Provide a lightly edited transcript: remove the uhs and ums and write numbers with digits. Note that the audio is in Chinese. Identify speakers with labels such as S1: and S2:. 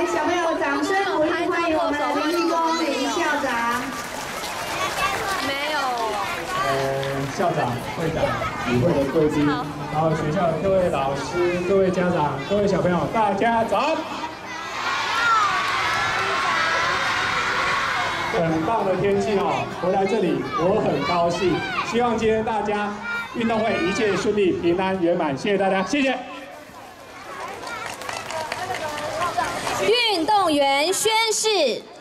S1: 来，小朋友掌声鼓励欢迎我们林立功林校长。
S2: 没有。
S3: 校长、会长、与会的贵宾，然后学校的各位老师、各位家长、各位小朋友，大家早安！很棒的天气哦，回来这里我很高兴。希望今天大家运动会一切顺利、平安圆满，谢谢大家，谢谢。
S4: 运动员宣誓。